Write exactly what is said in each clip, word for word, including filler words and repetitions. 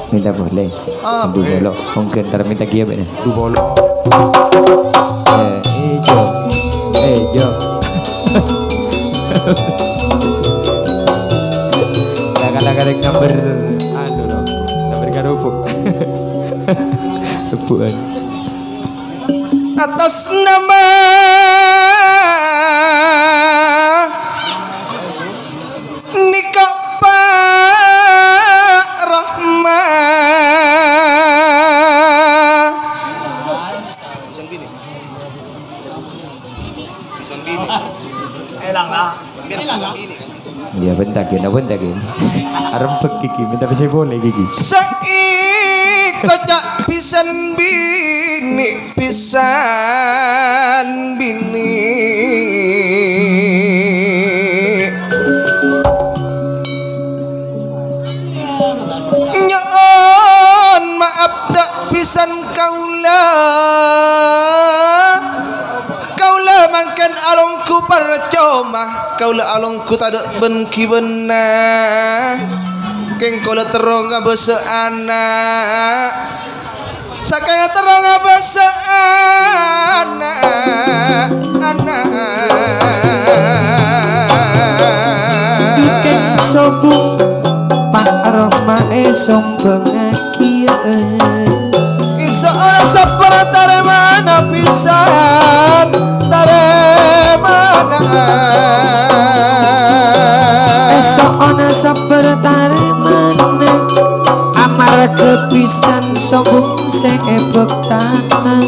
Minta boleh. Ah, Du bolok. Mungkin ntar minta kia be. Du bolok. Eh, Jo. Eh, Jo. Kadang-kadang gambar anu loh. Gambar karupuk. Rebukan. Atas nama nikah Pak Rahmat elang lah elang lah Ya bentar gini, bentar gini. Arempek gigi, minta bisa boleh gigi. Saik kocak pisan bini pisan bini nyon maaf dak pisan kaula kaula makan alongku percuma kaula alongku tak ada benki benar keng kaula terong bese anak sakaya terong bese anak anak Keng sobung Pak Roma sombong akhiran Isa ora sapara tare mana pisan tare mana Esok ona sabar tare mana Amar kepisan sombong seebok tangan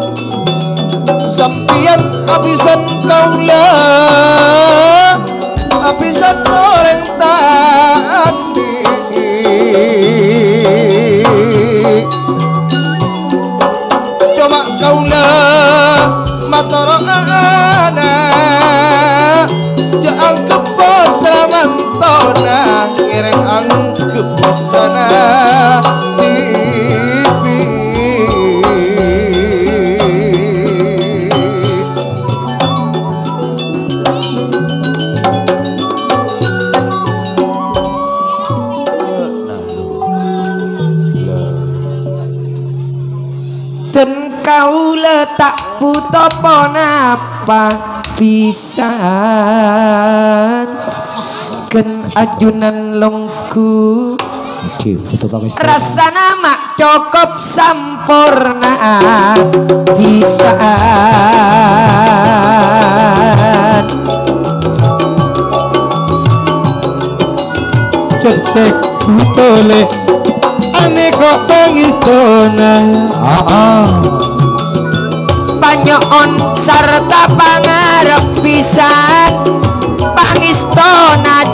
sampian abisan kaula abisan orang tadi cuma kaula matara anak jangan kepotra mantona ngereng angkep dana kau letak putopo napa pisan ken ajunan longku rasa nama cukup sampurna pisan cesek putole ane kok pengistona panyoon serta pangarep pisan pangistona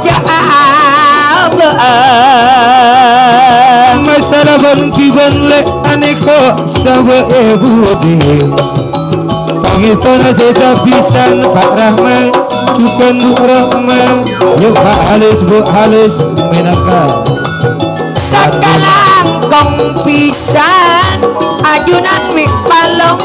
jaabeun masalah bangki banle ane kok sawe ebudi pangistona sesa pisan Pak Rahman bukan Bu Rahman yuk Pak Halis Bu Halis menakal sakalang pisan ajunan wik palong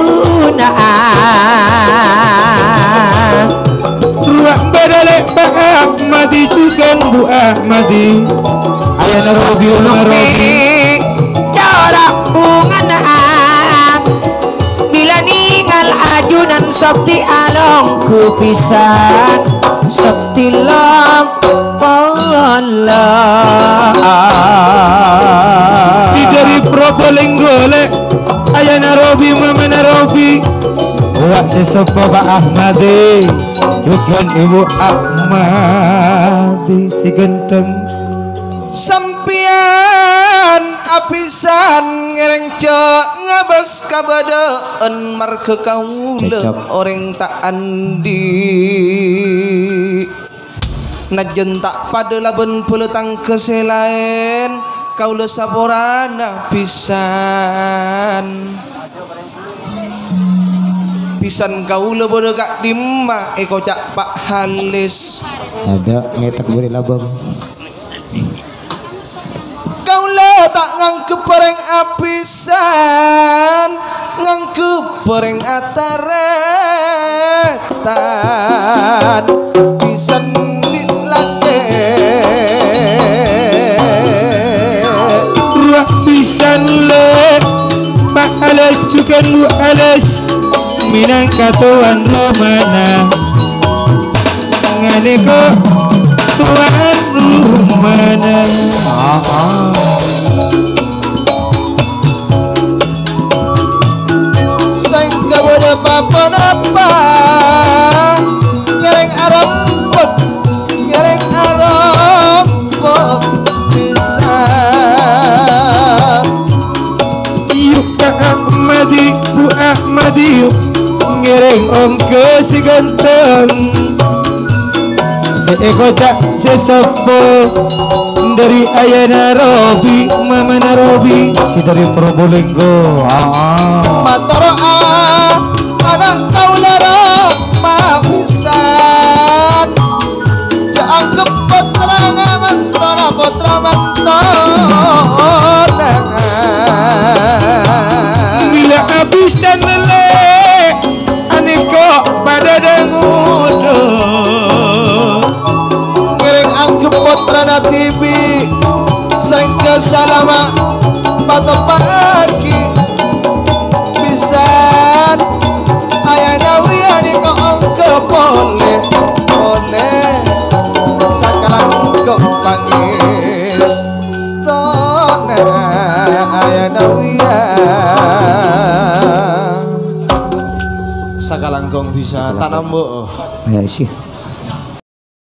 kunaan ruang bedalek Pak Ahmadi juga Bu Ahmadi ayana Robi Robi jarak bunganaan bila ningal ajunan sok di alongku pisan sok di long si dari Probolinggo le ayana Robi mamana Robi wak sesopo Pak Ahmadi juga Ibu Ahmadi si genteng sampian apisan ngereng cek ngabas kabadaan marke kaula orang tak andi najen tak pada laben peletang keselain kaula saborana pisan pisan kaula bodo kak dimma eko cak Pak Halis ada ngetak beri labang kaula tak ngangkep pereng apisan ngangkep pereng ataretan pisan lu alas minang katuan mana ngane ko tuan mana sang kaboda papa napa ngereng arempek ngereng arempek pisan yuk Kak Ahmadi Bu Ahmadi yuk ngereng ongke si ganteng seeko tak sesepo dari ayana Robi mama Robi si dari Probolinggo ah matoro anak kaulara mafisan dianggap putra mantara putra mantara bila abisan lele aneko pada demudo ngiring anggap putra natibi sangka salama pada pagi pisan ayana wiyani ko angka boleh boleh sakalang ko pangis tona ayana wiyan sakalang kong bisa tanam bo ya sih